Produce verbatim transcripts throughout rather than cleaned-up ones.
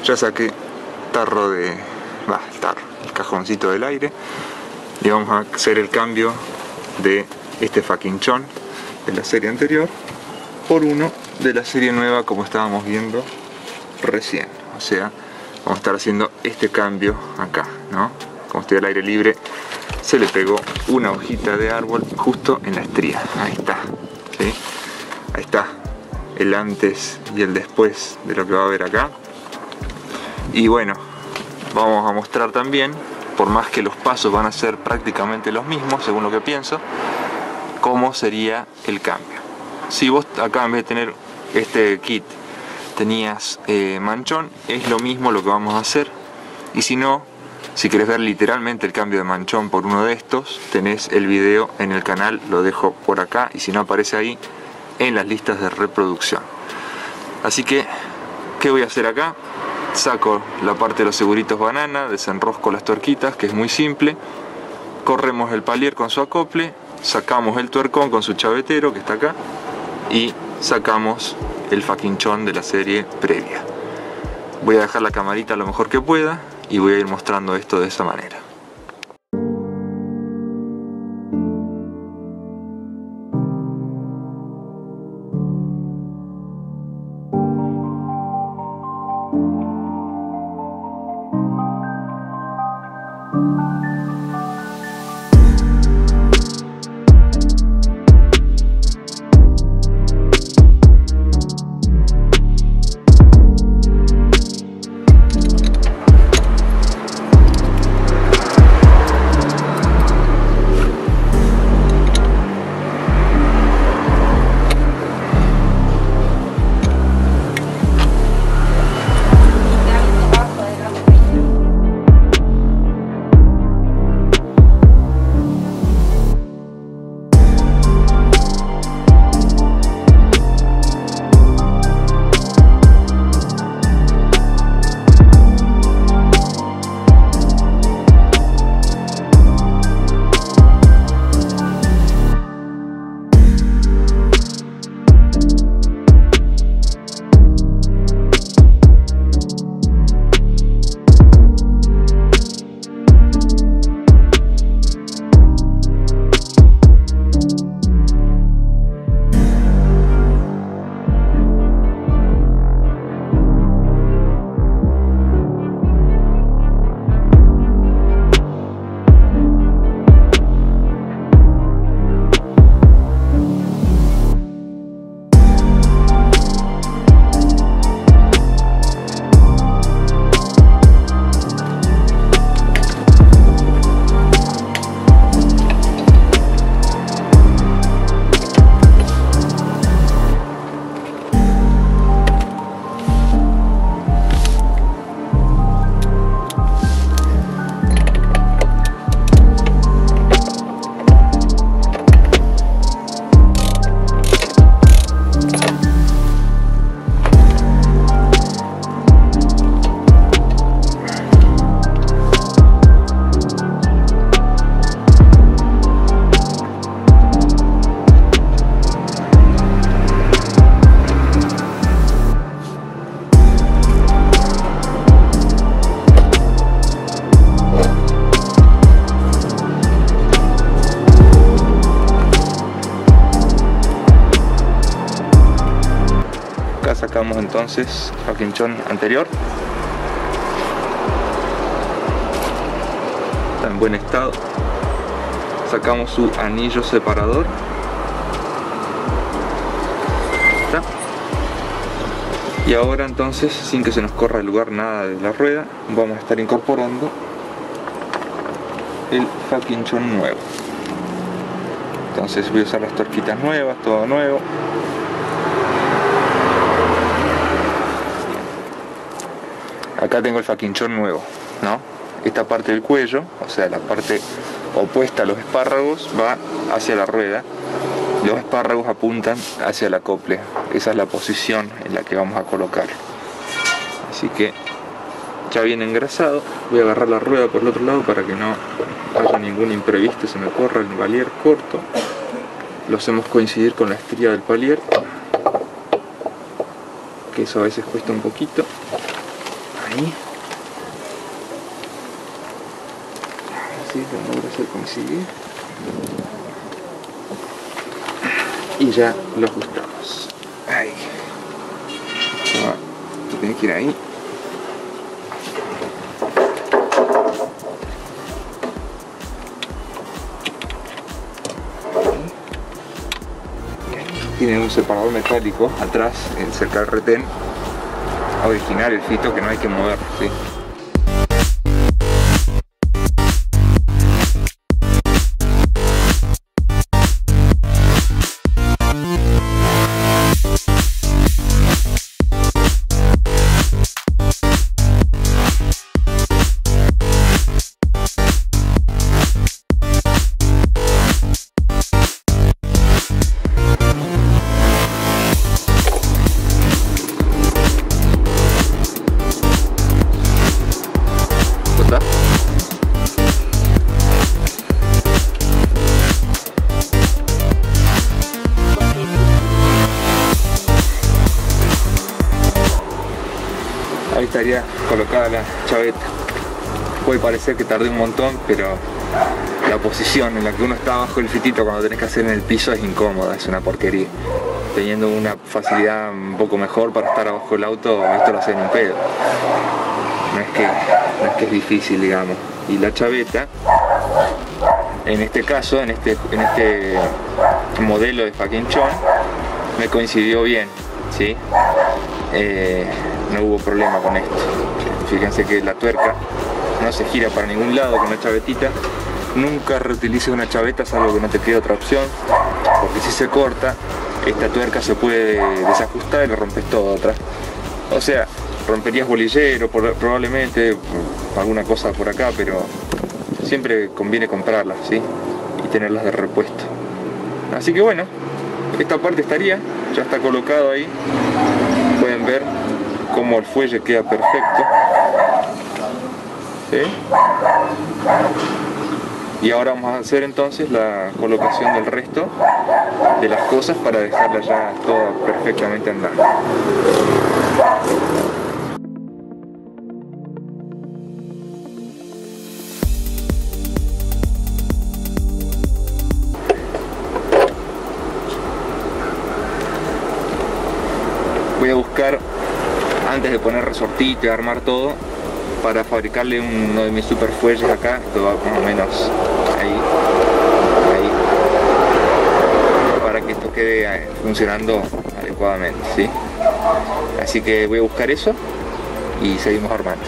Ya saqué tarro de... va, tarro, el cajoncito del aire. Y vamos a hacer el cambio de este faquinchón de la serie anterior por uno de la serie nueva, como estábamos viendo recién. O sea, vamos a estar haciendo este cambio acá, ¿no? Como estoy al aire libre, se le pegó una hojita de árbol justo en la estría. Ahí está, ¿sí? Ahí está el antes y el después de lo que va a ver acá. Y bueno, vamos a mostrar también, por más que los pasos van a ser prácticamente los mismos, según lo que pienso, cómo sería el cambio. Si vos acá, en vez de tener este kit, tenías eh, manchón, es lo mismo lo que vamos a hacer. Y si no, si querés ver literalmente el cambio de manchón por uno de estos, tenés el video en el canal, lo dejo por acá, y si no aparece ahí, en las listas de reproducción. Así que, ¿qué voy a hacer acá? Saco la parte de los seguritos banana, desenrosco las tuerquitas, que es muy simple, corremos el palier con su acople, sacamos el tuercón con su chavetero, que está acá, y sacamos el faquinchón de la serie previa. Voy a dejar la camarita lo mejor que pueda y voy a ir mostrando esto de esa manera. Sacamos entonces el faquinchón anterior, está en buen estado. Sacamos su anillo separador, ¿está? Y ahora entonces, sin que se nos corra el lugar nada de la rueda, vamos a estar incorporando el faquinchón nuevo. Entonces voy a usar las tuerquitas nuevas, todo nuevo. Acá tengo el faquinchón nuevo, ¿no? Esta parte del cuello, o sea, la parte opuesta a los espárragos, va hacia la rueda. Los espárragos apuntan hacia el acople. Esa es la posición en la que vamos a colocarlo. Así que ya viene engrasado. Voy a agarrar la rueda por el otro lado para que no haya ningún imprevisto, se me corra el palier corto. Lo hacemos coincidir con la estría del palier, que eso a veces cuesta un poquito. Ahí. ahí. A ver si lo logro hacer coincidir. Y ya lo ajustamos. Ahí. Esto tiene que ir ahí. Tiene un separador metálico atrás, cerca del retén original, el fito, que no hay que mover, ¿sí? Ahí estaría colocada la chaveta. Puede parecer que tardé un montón, pero la posición en la que uno está bajo el fitito cuando tenés que hacer en el piso es incómoda, es una porquería. Teniendo una facilidad un poco mejor para estar abajo del auto, esto lo hace en un pedo. No es que, no es que es difícil, digamos. Y la chaveta, en este caso, en este, en este modelo de fucking chon, me coincidió bien, ¿sí? Eh, no hubo problema con esto. Fíjense que la tuerca no se gira para ningún lado con la chavetita. Nunca reutilices una chaveta salvo que no te quede otra opción, porque si se corta, esta tuerca se puede desajustar y lo rompes todo atrás. O sea, romperías bolillero probablemente, alguna cosa por acá, pero siempre conviene comprarlas, ¿sí? Y tenerlas de repuesto. Así que bueno, esta parte estaría, ya está colocado ahí. Pueden ver cómo el fuelle queda perfecto, ¿sí? Y ahora vamos a hacer entonces la colocación del resto de las cosas para dejarla ya toda perfectamente andando. Voy a buscar, antes de poner resortito y armar todo, para fabricarle uno de mis super fuelles acá. Esto va más o menos ahí, ahí, para que esto quede funcionando adecuadamente, ¿sí? Así que voy a buscar eso y seguimos armando.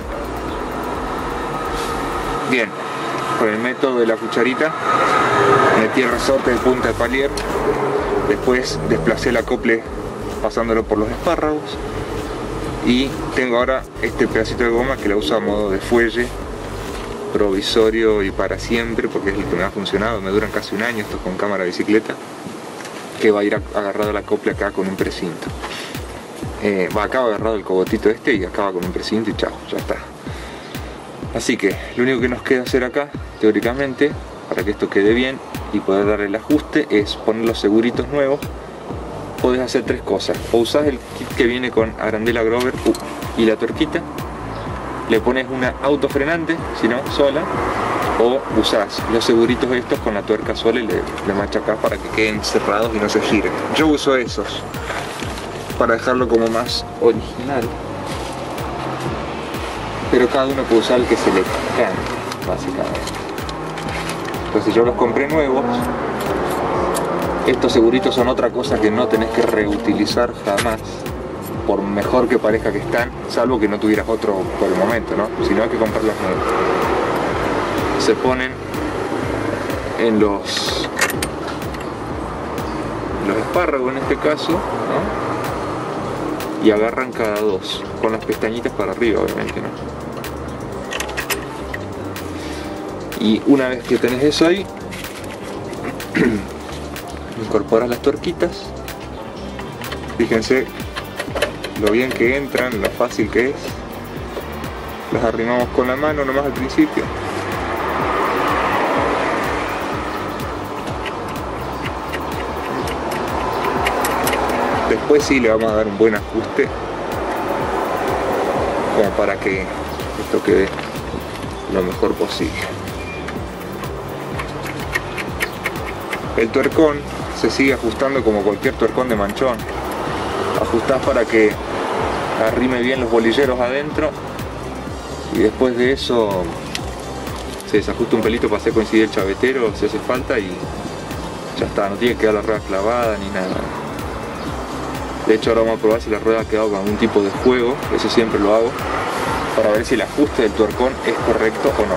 Bien, con el método de la cucharita metí el resorte de punta de palier, después desplacé el acople pasándolo por los espárragos y tengo ahora este pedacito de goma que lo uso a modo de fuelle provisorio y para siempre, porque es el que me ha funcionado. Me duran casi un año estos con cámara de bicicleta, que va a ir agarrado al acople acá con un precinto. Eh, va acá agarrado el cogotito este y acaba con un precinto y chao, ya está. Así que lo único que nos queda hacer acá, teóricamente, para que esto quede bien y poder darle el ajuste, es poner los seguritos nuevos. Podés hacer tres cosas: o usás el kit que viene con arandela Grover uh, y la tuerquita, le pones una autofrenante, si no, sola, o usás los seguritos estos con la tuerca sola y le, le machacás para que queden cerrados y no se giren. Yo uso esos para dejarlo como más original, pero cada uno puede usar el que se le cante, básicamente. Entonces yo los compré nuevos. Estos seguritos son otra cosa que no tenés que reutilizar jamás, por mejor que parezca que están, salvo que no tuvieras otro por el momento, ¿no? Si no, hay que comprarlos nuevos. Se ponen en los, los espárragos en este caso, ¿no? Y agarran cada dos, con las pestañitas para arriba, obviamente, ¿no? Y una vez que tenés eso ahí, incorporas las tuerquitas. Fíjense lo bien que entran, lo fácil que es. Las arrimamos con la mano nomás al principio. Después sí le vamos a dar un buen ajuste como para que esto quede lo mejor posible. El tuercón se sigue ajustando como cualquier tuercón de manchón. Ajustás para que arrime bien los bolilleros adentro y después de eso se desajusta un pelito para hacer coincidir el chavetero si hace falta y ya está, no tiene que quedar la rueda clavada ni nada. De hecho ahora vamos a probar si la rueda ha quedado con algún tipo de juego, eso siempre lo hago, para ver si el ajuste del tuercón es correcto o no.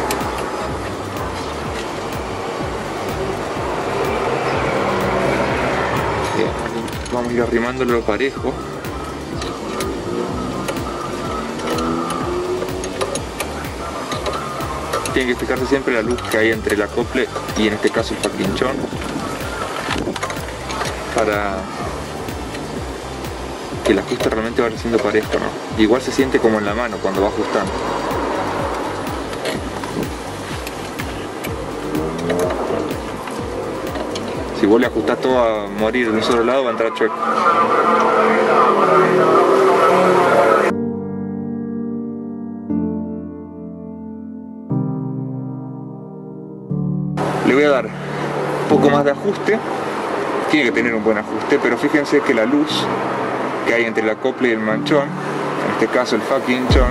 Bien, vamos a ir arrimándolo parejo. Tiene que fijarse siempre la luz que hay entre el acople y en este caso el faquinchón para que el ajuste realmente vaya siendo parejo, ¿no? Igual se siente como en la mano cuando va ajustando. Si vos le ajustás todo a morir de un solo lado va a entrar chueco. Le voy a dar un poco más de ajuste, tiene que tener un buen ajuste, pero fíjense que la luz que hay entre el acople y el manchón, en este caso el faquinchón,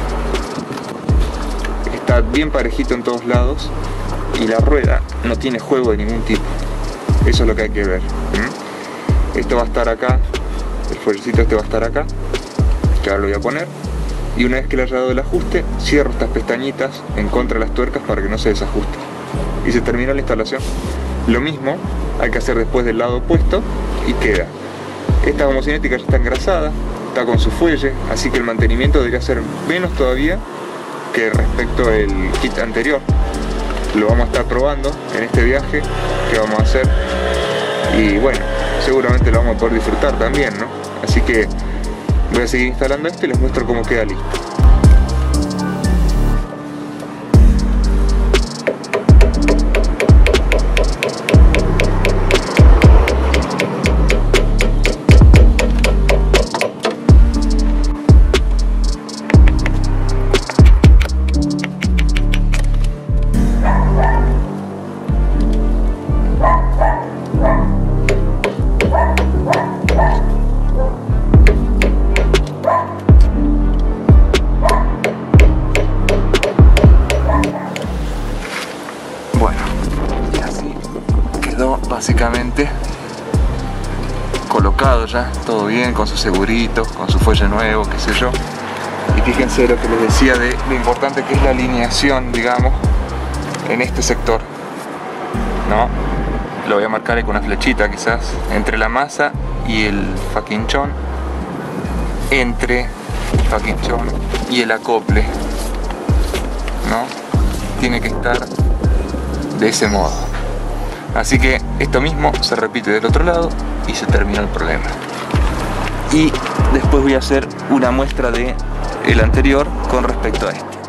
está bien parejito en todos lados y la rueda no tiene juego de ningún tipo. Eso es lo que hay que ver. ¿Mm? Esto va a estar acá, el fuercito este va a estar acá, que ahora lo voy a poner, y una vez que le haya dado el ajuste, cierro estas pestañitas en contra de las tuercas para que no se desajuste. Y se terminó la instalación. Lo mismo hay que hacer después del lado opuesto y queda. Esta homocinética ya está engrasada, está con su fuelle, así que el mantenimiento debería ser menos todavía que respecto al kit anterior. Lo vamos a estar probando en este viaje que vamos a hacer y bueno, seguramente lo vamos a poder disfrutar también, ¿no? Así que voy a seguir instalando esto y les muestro cómo queda listo. Básicamente colocado ya, todo bien, con su segurito, con su fuelle nuevo, qué sé yo. Y fíjense lo que les decía de lo importante que es la alineación, digamos, en este sector, ¿no? Lo voy a marcar con una flechita quizás, entre la masa y el faquinchón, entre el faquinchón y el acople, ¿no? Tiene que estar de ese modo. Así que esto mismo se repite del otro lado y se terminó el problema. Y después voy a hacer una muestra de el anterior con respecto a este.